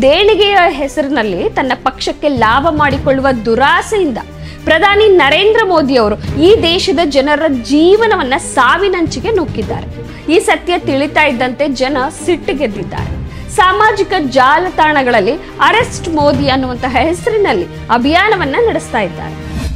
ದೇಣಿಗೆಯ ಹೆಸರಿನಲ್ಲಿ ತನ್ನ ಪಕ್ಷಕ್ಕೆ ಲಾಭ ಮಾಡಿಕೊಳ್ಳುವ ದುರಾಸೆಯಿಂದ ಪ್ರಧಾನಿ ನರೇಂದ್ರ ಮೋದಿ ಅವರು ಈ ದೇಶದ ಜನರ ಜೀವನವನ್ನ ಸಾವಿನಂಚಿಗೆ ನೂಕಿದ್ದಾರೆ. ಈ ಸತ್ಯ ತಿಳಿತಾ ಇದ್ದಂತೆ ಜನ ಸಿಟ್ಟಿಗೆದ್ದಿದ್ದಾರೆ. ಸಾಮಾಜಿಕ ಜಾಲತಾಣಗಳಲ್ಲಿ ಅರೆಸ್ಟ್ ಮೋದಿ ಅನ್ನುವಂತಹ ಹೆಸರಿನಲ್ಲಿ ಅಭಿಯಾನವನ್ನ ನಡೆಸ್ತಾ ಇದ್ದಾರೆ.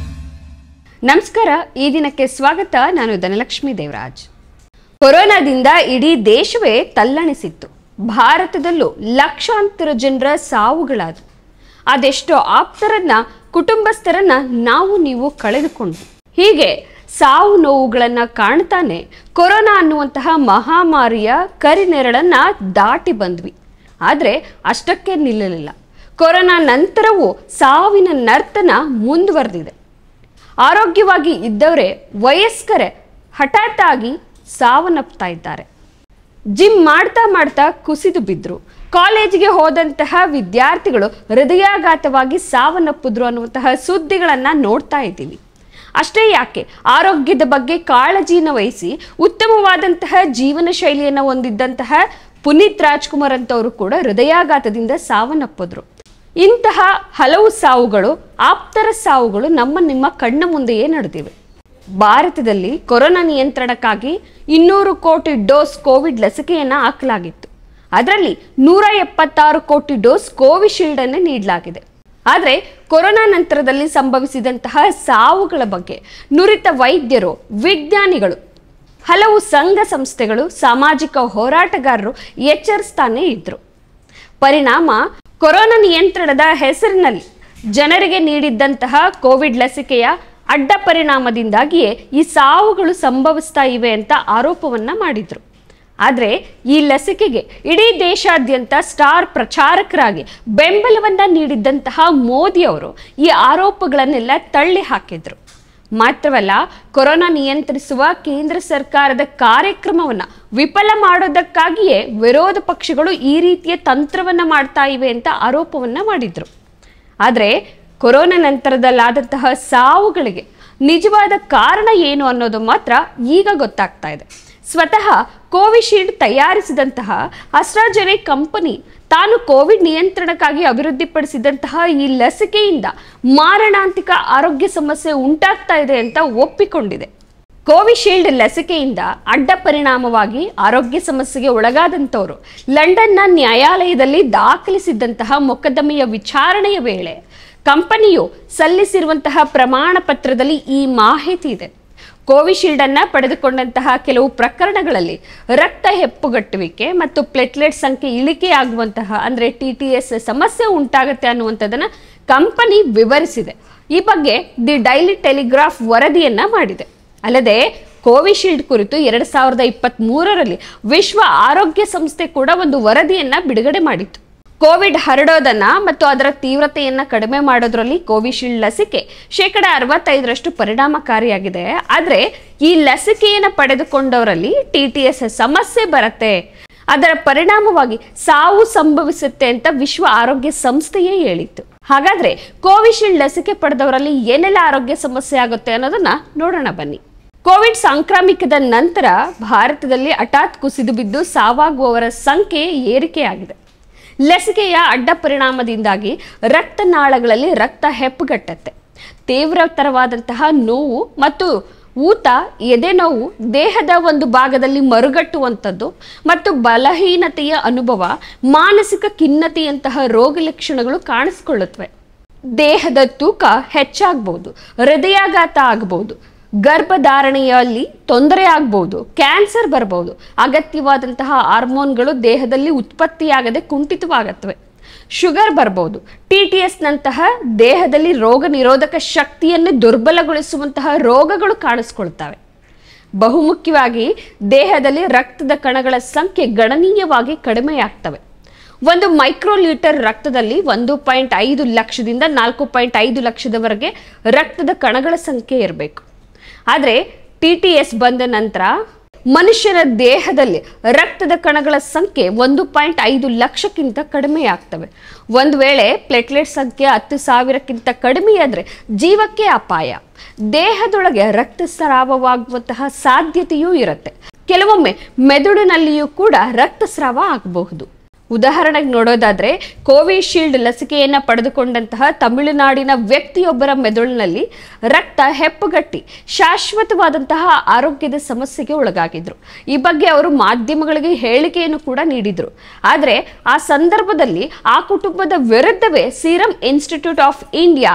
ನಮಸ್ಕಾರ, ಈ ದಿನಕ್ಕೆ ಸ್ವಾಗತ. ನಾನು ಧನಲಕ್ಷ್ಮಿ ದೇವರಾಜ್. ಕೊರೋನಾದಿಂದ ಇಡೀ ದೇಶವೇ ತಲ್ಲಣಿಸಿತ್ತು. ಭಾರತದಲ್ಲೂ ಲಕ್ಷಾಂತರ ಜನರ ಸಾವುಗಳಾದವು. ಅದೆಷ್ಟೋ ಆಪ್ತರನ್ನ, ಕುಟುಂಬಸ್ಥರನ್ನ ನಾವು ನೀವು ಕಳೆದುಕೊಂಡ್ವಿ. ಹೀಗೆ ಸಾವು ನೋವುಗಳನ್ನ ಕಾಣ್ತಾನೆ ಕೊರೋನಾ ಅನ್ನುವಂತಹ ಮಹಾಮಾರಿಯ ಕರಿನೆರಳನ್ನ ದಾಟಿ ಬಂದ್ವಿ. ಆದ್ರೆ ಅಷ್ಟಕ್ಕೆ ನಿಲ್ಲಲಿಲ್ಲ. ಕೊರೋನಾ ನಂತರವೂ ಸಾವಿನ ನರ್ತನ ಮುಂದುವರೆದಿದೆ. ಆರೋಗ್ಯವಾಗಿ ಇದ್ದವರೇ, ವಯಸ್ಕರೇ ಹಠಾತ್ ಆಗಿ ಸಾವನ್ನಪ್ತಾ ಇದ್ದಾರೆ. ಜಿಮ್ ಮಾಡ್ತಾ ಮಾಡ್ತಾ ಕುಸಿದು ಬಿದ್ರು. ಕಾಲೇಜಿಗೆ ಹೋದಂತಹ ವಿದ್ಯಾರ್ಥಿಗಳು ಹೃದಯಾಘಾತವಾಗಿ ಸಾವನ್ನಪ್ಪಿದ್ರು ಅನ್ನುವಂತಹ ಸುದ್ದಿಗಳನ್ನ ನೋಡ್ತಾ ಇದ್ದೀವಿ. ಅಷ್ಟೇ ಯಾಕೆ, ಆರೋಗ್ಯದ ಬಗ್ಗೆ ಕಾಳಜಿನ ವಹಿಸಿ ಉತ್ತಮವಾದಂತಹ ಜೀವನ ಶೈಲಿಯನ್ನು ಹೊಂದಿದ್ದಂತಹ ಪುನೀತ್ ರಾಜ್ಕುಮಾರ್ ಅಂತವರು ಕೂಡ ಹೃದಯಾಘಾತದಿಂದ ಸಾವನ್ನಪ್ಪಿದ್ರು. ಇಂತಹ ಹಲವು ಸಾವುಗಳು, ಆಪ್ತರ ಸಾವುಗಳು ನಿಮ್ಮ ಕಣ್ಣ ಮುಂದೆಯೇ ನಡೆದಿವೆ. ಭಾರತದಲ್ಲಿ ಕೊರೋನಾ ನಿಯಂತ್ರಣಕ್ಕಾಗಿ 200 ಕೋಟಿ ಡೋಸ್ ಕೋವಿಡ್ ಲಸಿಕೆಯನ್ನು ಹಾಕಲಾಗಿತ್ತು. ಅದರಲ್ಲಿ 176 ಕೋಟಿ ಡೋಸ್ ಕೋವಿಶೀಲ್ಡ್ ಅನ್ನು ನೀಡಲಾಗಿದೆ. ಆದರೆ ಕೊರೋನಾ ನಂತರದಲ್ಲಿ ಸಂಭವಿಸಿದಂತಹ ಸಾವುಗಳ ಬಗ್ಗೆ ನುರಿತ ವೈದ್ಯರು, ವಿಜ್ಞಾನಿಗಳು, ಹಲವು ಸಂಘ ಸಂಸ್ಥೆಗಳು, ಸಾಮಾಜಿಕ ಹೋರಾಟಗಾರರು ಎಚ್ಚರಿಸ್ತಾನೆ ಇದ್ರು. ಪರಿಣಾಮ, ಕೊರೋನಾ ನಿಯಂತ್ರಣದ ಹೆಸರಿನಲ್ಲಿ ಜನರಿಗೆ ನೀಡಿದ್ದಂತಹ ಕೋವಿಡ್ ಲಸಿಕೆಯ ಅಡ್ಡ ಪರಿಣಾಮದಿಂದಾಗಿಯೇ ಈ ಸಾವುಗಳು ಸಂಭವಿಸ್ತಾ ಇವೆ ಅಂತ ಆರೋಪವನ್ನ ಮಾಡಿದ್ರು. ಆದರೆ ಈ ಲಸಿಕೆಗೆ ಇಡೀ ದೇಶಾದ್ಯಂತ ಸ್ಟಾರ್ ಪ್ರಚಾರಕರಾಗಿ ಬೆಂಬಲವನ್ನ ನೀಡಿದ್ದಂತಹ ಮೋದಿ ಅವರು ಈ ಆರೋಪಗಳನ್ನೆಲ್ಲ ತಳ್ಳಿ ಹಾಕಿದ್ರು. ಮಾತ್ರವಲ್ಲ, ಕೊರೋನಾ ನಿಯಂತ್ರಿಸುವ ಕೇಂದ್ರ ಸರ್ಕಾರದ ಕಾರ್ಯಕ್ರಮವನ್ನ ವಿಫಲ ಮಾಡೋದಕ್ಕಾಗಿಯೇ ವಿರೋಧ ಪಕ್ಷಗಳು ಈ ರೀತಿಯ ತಂತ್ರವನ್ನ ಮಾಡ್ತಾ ಇವೆ ಅಂತ ಆರೋಪವನ್ನ ಮಾಡಿದ್ರು. ಆದರೆ ಕೊರೋನಾ ನಂತರದಲ್ಲಾದಂತಹ ಸಾವುಗಳಿಗೆ ನಿಜವಾದ ಕಾರಣ ಏನು ಅನ್ನೋದು ಮಾತ್ರ ಈಗ ಗೊತ್ತಾಗ್ತಾ ಇದೆ. ಸ್ವತಃ ಕೋವಿಶೀಲ್ಡ್ ತಯಾರಿಸಿದಂತಹ ಅಸ್ಟ್ರಾಜೆನೆಕಾ ಕಂಪನಿ ತಾನು ಕೋವಿಡ್ ನಿಯಂತ್ರಣಕ್ಕಾಗಿ ಅಭಿವೃದ್ಧಿಪಡಿಸಿದಂತಹ ಈ ಲಸಿಕೆಯಿಂದ ಮಾರಣಾಂತಿಕ ಆರೋಗ್ಯ ಸಮಸ್ಯೆ ಉಂಟಾಗ್ತಾ ಇದೆ ಅಂತ ಒಪ್ಪಿಕೊಂಡಿದೆ. ಕೋವಿಶೀಲ್ಡ್ ಲಸಿಕೆಯಿಂದ ಅಡ್ಡ ಪರಿಣಾಮವಾಗಿ ಆರೋಗ್ಯ ಸಮಸ್ಯೆಗೆ ಒಳಗಾದಂಥವರು ಲಂಡನ್ನ ನ್ಯಾಯಾಲಯದಲ್ಲಿ ದಾಖಲಿಸಿದ್ದಂತಹ ಮೊಕದ್ದಮೆಯ ವಿಚಾರಣೆಯ ವೇಳೆ ಕಂಪನಿಯು ಸಲ್ಲಿಸಿರುವಂತಹ ಪ್ರಮಾಣ ಪತ್ರದಲ್ಲಿ ಈ ಮಾಹಿತಿ ಇದೆ. ಕೋವಿಶೀಲ್ಡ್ ಅನ್ನ ಪಡೆದುಕೊಂಡಂತಹ ಕೆಲವು ಪ್ರಕರಣಗಳಲ್ಲಿ ರಕ್ತ ಹೆಪ್ಪುಗಟ್ಟುವಿಕೆ ಮತ್ತು ಪ್ಲೇಟ್ಲೆಟ್ ಸಂಖ್ಯೆ ಇಳಿಕೆಯಾಗುವಂತಹ ಅಂದ್ರೆ TTS ಸಮಸ್ಯೆ ಉಂಟಾಗುತ್ತೆ ಅನ್ನುವಂಥದ್ದನ್ನ ಕಂಪನಿ ವಿವರಿಸಿದೆ. ಈ ಬಗ್ಗೆ ದಿ ಡೈಲಿ ಟೆಲಿಗ್ರಾಫ್ ವರದಿಯನ್ನ ಮಾಡಿದೆ. ಅಲ್ಲದೆ ಕೋವಿಶೀಲ್ಡ್ ಕುರಿತು 2023ರಲ್ಲಿ ವಿಶ್ವ ಆರೋಗ್ಯ ಸಂಸ್ಥೆ ಕೂಡ ಒಂದು ವರದಿಯನ್ನ ಬಿಡುಗಡೆ ಮಾಡಿತ್ತು. ಕೋವಿಡ್ ಹರಡೋದನ್ನ ಮತ್ತು ಅದರ ತೀವ್ರತೆಯನ್ನ ಕಡಿಮೆ ಮಾಡೋದ್ರಲ್ಲಿ ಕೋವಿಶೀಲ್ಡ್ ಲಸಿಕೆ 65% ಪರಿಣಾಮಕಾರಿಯಾಗಿದೆ. ಆದರೆ ಈ ಲಸಿಕೆಯನ್ನು ಪಡೆದುಕೊಂಡವರಲ್ಲಿ TTS ಸಮಸ್ಯೆ ಬರುತ್ತೆ, ಅದರ ಪರಿಣಾಮವಾಗಿ ಸಾವು ಸಂಭವಿಸುತ್ತೆ ಅಂತ ವಿಶ್ವ ಆರೋಗ್ಯ ಸಂಸ್ಥೆಯೇ ಹೇಳಿತ್ತು. ಹಾಗಾದ್ರೆ ಕೋವಿಶೀಲ್ಡ್ ಲಸಿಕೆ ಪಡೆದವರಲ್ಲಿ ಏನೆಲ್ಲ ಆರೋಗ್ಯ ಸಮಸ್ಯೆ ಆಗುತ್ತೆ ಅನ್ನೋದನ್ನ ನೋಡೋಣ ಬನ್ನಿ. ಕೋವಿಡ್ ಸಾಂಕ್ರಾಮಿಕದ ನಂತರ ಭಾರತದಲ್ಲಿ ಹಠಾತ್ ಕುಸಿದು ಬಿದ್ದು ಸಾವಾಗುವವರ ಸಂಖ್ಯೆ ಏರಿಕೆಯಾಗಿದೆ. ಲಸಿಕೆಯ ಅಡ್ಡ ಪರಿಣಾಮದಿಂದಾಗಿ ರಕ್ತನಾಳಗಳಲ್ಲಿ ರಕ್ತ ಹೆಪ್ಪುಗಟ್ಟುತ್ತೆ. ತೀವ್ರತರವಾದಂತಹ ನೋವು ಮತ್ತು ಊತ, ಎದೆ ನೋವು, ದೇಹದ ಒಂದು ಭಾಗದಲ್ಲಿ ಮರುಗಟ್ಟುವಂಥದ್ದು ಮತ್ತು ಬಲಹೀನತೆಯ ಅನುಭವ, ಮಾನಸಿಕ ಖಿನ್ನತೆಯಂತಹ ರೋಗ ಲಕ್ಷಣಗಳು ಕಾಣಿಸಿಕೊಳ್ಳುತ್ತವೆ. ದೇಹದ ತೂಕ ಹೆಚ್ಚಾಗಬಹುದು, ಹೃದಯಾಘಾತ ಆಗಬಹುದು, ಗರ್ಭಧಾರಣೆಯಲ್ಲಿ ತೊಂದರೆ ಆಗಬಹುದು, ಕ್ಯಾನ್ಸರ್ ಬರಬಹುದು, ಅಗತ್ಯವಾದಂತಹ ಹಾರ್ಮೋನ್ಗಳು ದೇಹದಲ್ಲಿ ಉತ್ಪತ್ತಿಯಾಗದೆ ಕುಂಠಿತವಾಗುತ್ತವೆ, ಶುಗರ್ ಬರಬಹುದು, TTS ನಂತಹ ದೇಹದಲ್ಲಿ ರೋಗ ನಿರೋಧಕ ಶಕ್ತಿಯನ್ನು ದುರ್ಬಲಗೊಳಿಸುವಂತಹ ರೋಗಗಳು ಕಾಣಿಸ್ಕೊಳ್ತವೆ. ಬಹುಮುಖ್ಯವಾಗಿ ದೇಹದಲ್ಲಿ ರಕ್ತದ ಕಣಗಳ ಸಂಖ್ಯೆ ಗಣನೀಯವಾಗಿ ಕಡಿಮೆಯಾಗ್ತವೆ. 1 ಮೈಕ್ರೋಲೀಟರ್ ರಕ್ತದಲ್ಲಿ 1.5 ಲಕ್ಷದಿಂದ 4.5 ಲಕ್ಷದವರೆಗೆ ರಕ್ತದ ಕಣಗಳ ಸಂಖ್ಯೆ ಇರಬೇಕು. ಆದರೆ TTS ಬಂದ ನಂತರ ಮನುಷ್ಯನ ದೇಹದಲ್ಲಿ ರಕ್ತದ ಕಣಗಳ ಸಂಖ್ಯೆ 1.5 ಲಕ್ಷಕ್ಕಿಂತ ಕಡಿಮೆಯಾಗ್ತವೆ. ಒಂದು ವೇಳೆ ಪ್ಲೇಟ್ಲೆಟ್ ಸಂಖ್ಯೆ 10,000ಕ್ಕಿಂತ ಕಡಿಮೆಯಾದರೆ ಜೀವಕ್ಕೆ ಅಪಾಯ. ದೇಹದೊಳಗೆ ರಕ್ತಸ್ರಾವವಾಗುವಂತಹ ಸಾಧ್ಯತೆಯೂ ಇರುತ್ತೆ. ಕೆಲವೊಮ್ಮೆ ಮೆದುಳಿನಲ್ಲಿಯೂ ಕೂಡ ರಕ್ತಸ್ರಾವ ಆಗಬಹುದು. ಉದಾಹರಣೆಗೆ ನೋಡೋದಾದ್ರೆ ಕೋವಿಶೀಲ್ಡ್ ಲಸಿಕೆಯನ್ನ ಪಡೆದುಕೊಂಡಂತಹ ತಮಿಳುನಾಡಿನ ವ್ಯಕ್ತಿಯೊಬ್ಬರ ಮೆದುಳಿನಲ್ಲಿ ರಕ್ತ ಹೆಪ್ಪುಗಟ್ಟಿ ಶಾಶ್ವತವಾದಂತಹ ಆರೋಗ್ಯದ ಸಮಸ್ಯೆಗೆ ಒಳಗಾಗಿದ್ರು. ಈ ಬಗ್ಗೆ ಅವರು ಮಾಧ್ಯಮಗಳಿಗೆ ಹೇಳಿಕೆಯನ್ನು ಕೂಡ ನೀಡಿದ್ರು. ಆದರೆ ಆ ಸಂದರ್ಭದಲ್ಲಿ ಆ ಕುಟುಂಬದ ವಿರುದ್ಧವೇ ಸೀರಂ ಇನ್ಸ್ಟಿಟ್ಯೂಟ್ ಆಫ್ ಇಂಡಿಯಾ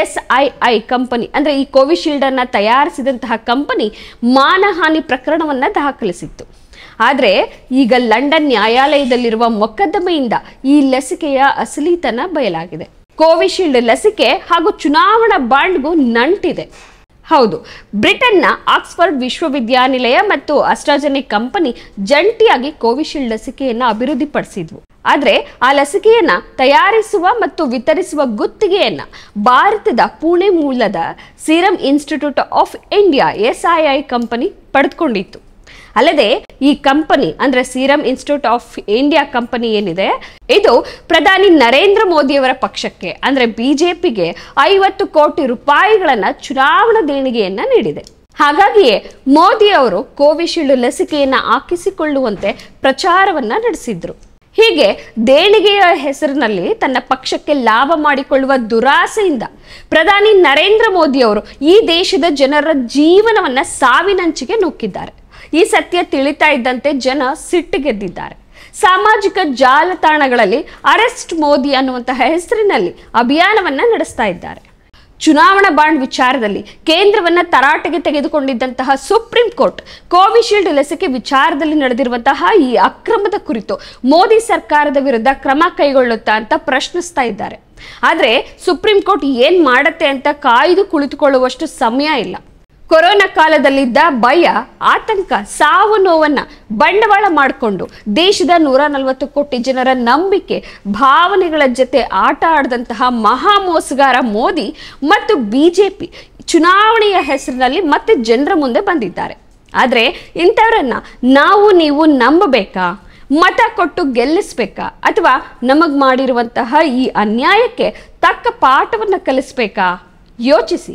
SII ಕಂಪನಿ ಅಂದ್ರೆ ಈ ಕೋವಿಶೀಲ್ಡ್ ಅನ್ನ ತಯಾರಿಸಿದಂತಹ ಕಂಪನಿ ಮಾನಹಾನಿ ಪ್ರಕರಣವನ್ನ ದಾಖಲಿಸಿತ್ತು. ಆದರೆ ಈಗ ಲಂಡನ್ ನ್ಯಾಯಾಲಯದಲ್ಲಿರುವ ಮೊಕದ್ದಮೆಯಿಂದ ಈ ಲಸಿಕೆಯ ಅಸಲಿತನ ಬಯಲಾಗಿದೆ. ಕೋವಿಶೀಲ್ಡ್ ಲಸಿಕೆ ಹಾಗೂ ಚುನಾವಣಾ ಬಾಂಡ್ಗೂ ನಂಟಿದೆ. ಹೌದು, ಬ್ರಿಟನ್ನ ಆಕ್ಸ್ಫರ್ಡ್ ವಿಶ್ವವಿದ್ಯಾನಿಲಯ ಮತ್ತು ಅಸ್ಟ್ರಾಜೆನಿಕ್ ಕಂಪನಿ ಜಂಟಿಯಾಗಿ ಕೋವಿಶೀಲ್ಡ್ ಲಸಿಕೆಯನ್ನ ಅಭಿವೃದ್ಧಿಪಡಿಸಿದ್ವು. ಆದರೆ ಆ ಲಸಿಕೆಯನ್ನ ತಯಾರಿಸುವ ಮತ್ತು ವಿತರಿಸುವ ಗುತ್ತಿಗೆಯನ್ನ ಭಾರತದ ಪುಣೆ ಮೂಲದ ಸೀರಂ ಇನ್ಸ್ಟಿಟ್ಯೂಟ್ ಆಫ್ ಇಂಡಿಯಾ SII ಕಂಪನಿ ಪಡೆದುಕೊಂಡಿತ್ತು. ಅಲ್ಲದೆ ಈ ಕಂಪನಿ ಅಂದ್ರೆ ಸೀರಂ ಇನ್ಸ್ಟಿಟ್ಯೂಟ್ ಆಫ್ ಇಂಡಿಯಾ ಕಂಪನಿ ಏನಿದೆ, ಇದು ಪ್ರಧಾನಿ ನರೇಂದ್ರ ಮೋದಿಯವರ ಪಕ್ಷಕ್ಕೆ ಅಂದ್ರೆ ಬಿಜೆಪಿಗೆ 50 ಕೋಟಿ ರೂಪಾಯಿಗಳನ್ನ ಚುನಾವಣಾ ದೇಣಿಗೆಯನ್ನ ನೀಡಿದೆ. ಹಾಗಾಗಿಯೇ ಮೋದಿ ಅವರು ಕೋವಿಶೀಲ್ಡ್ ಲಸಿಕೆಯನ್ನ ಹಾಕಿಸಿಕೊಳ್ಳುವಂತೆ ಪ್ರಚಾರವನ್ನ ನಡೆಸಿದ್ರು. ಹೀಗೆ ದೇಣಿಗೆಯ ಹೆಸರಿನಲ್ಲಿ ತನ್ನ ಪಕ್ಷಕ್ಕೆ ಲಾಭ ಮಾಡಿಕೊಳ್ಳುವ ದುರಾಸೆಯಿಂದ ಪ್ರಧಾನಿ ನರೇಂದ್ರ ಮೋದಿ ಅವರು ಈ ದೇಶದ ಜನರ ಜೀವನವನ್ನ ಸಾವಿನಂಚಿಗೆ ನೂಕಿದ್ದಾರೆ. ಈ ಸತ್ಯ ತಿಳಿತಾ ಇದ್ದಂತೆ ಜನ ಸಿಟ್ಟಿಗೆದ್ದಿದ್ದಾರೆ. ಸಾಮಾಜಿಕ ಜಾಲತಾಣಗಳಲ್ಲಿ ಅರೆಸ್ಟ್ ಮೋದಿ ಅನ್ನುವಂತಹ ಹೆಸರಿನಲ್ಲಿ ಅಭಿಯಾನವನ್ನ ನಡೆಸ್ತಾ ಇದ್ದಾರೆ. ಚುನಾವಣಾ ಬಾಂಡ್ ವಿಚಾರದಲ್ಲಿ ಕೇಂದ್ರವನ್ನ ತರಾಟೆಗೆ ತೆಗೆದುಕೊಂಡಿದ್ದಂತಹ ಸುಪ್ರೀಂ ಕೋರ್ಟ್ ಕೋವಿಶೀಲ್ಡ್ ಲಸಿಕೆ ವಿಚಾರದಲ್ಲಿ ನಡೆದಿರುವಂತಹ ಈ ಅಕ್ರಮದ ಕುರಿತು ಮೋದಿ ಸರ್ಕಾರದ ವಿರುದ್ಧ ಕ್ರಮ ಕೈಗೊಳ್ಳುತ್ತಾ ಅಂತ ಪ್ರಶ್ನಿಸ್ತಾ ಇದ್ದಾರೆ. ಆದ್ರೆ ಸುಪ್ರೀಂ ಕೋರ್ಟ್ ಏನ್ ಮಾಡತ್ತೆ ಅಂತ ಕಾಯ್ದು ಕುಳಿತುಕೊಳ್ಳುವಷ್ಟು ಸಮಯ ಇಲ್ಲ. ಕೊರೋನಾ ಕಾಲದಲ್ಲಿದ್ದ ಭಯ, ಆತಂಕ, ಸಾವು ನೋವನ್ನ ಬಂಡವಾಳ ಮಾಡಿಕೊಂಡು ದೇಶದ 140 ಕೋಟಿ ಜನರ ನಂಬಿಕೆ, ಭಾವನೆಗಳ ಜೊತೆ ಆಟ ಆಡಿದಂತಹ ಮಹಾ ಮೋಸಗಾರ ಮೋದಿ ಮತ್ತು ಬಿಜೆಪಿ ಚುನಾವಣೆಯ ಹೆಸರಿನಲ್ಲಿ ಮತ್ತೆ ಜನರ ಮುಂದೆ ಬಂದಿದ್ದಾರೆ. ಆದ್ರೆ ಇಂಥವರನ್ನ ನಾವು ನೀವು ನಂಬಬೇಕಾ, ಮತ ಕೊಟ್ಟು ಗೆಲ್ಲಿಸ್ಬೇಕಾ, ಅಥವಾ ನಮಗ್ ಮಾಡಿರುವಂತಹ ಈ ಅನ್ಯಾಯಕ್ಕೆ ತಕ್ಕ ಪಾಠವನ್ನ ಕಲಿಸ್ಬೇಕಾ? ಯೋಚಿಸಿ.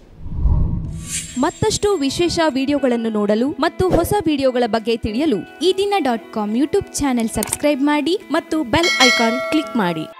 ಮತ್ತಷ್ಟು ವಿಶೇಷ ವಿಡಿಯೋಗಳನ್ನು ನೋಡಲು ಮತ್ತು ಹೊಸ ವಿಡಿಯೋಗಳ ಬಗ್ಗೆ ತಿಳಿಯಲು ಈ ದಿನ .com ಯೂಟ್ಯೂಬ್ ಚಾನೆಲ್ ಸಬ್ಸ್ಕ್ರೈಬ್ ಮಾಡಿ ಮತ್ತು ಬೆಲ್ ಐಕಾನ್ ಕ್ಲಿಕ್ ಮಾಡಿ.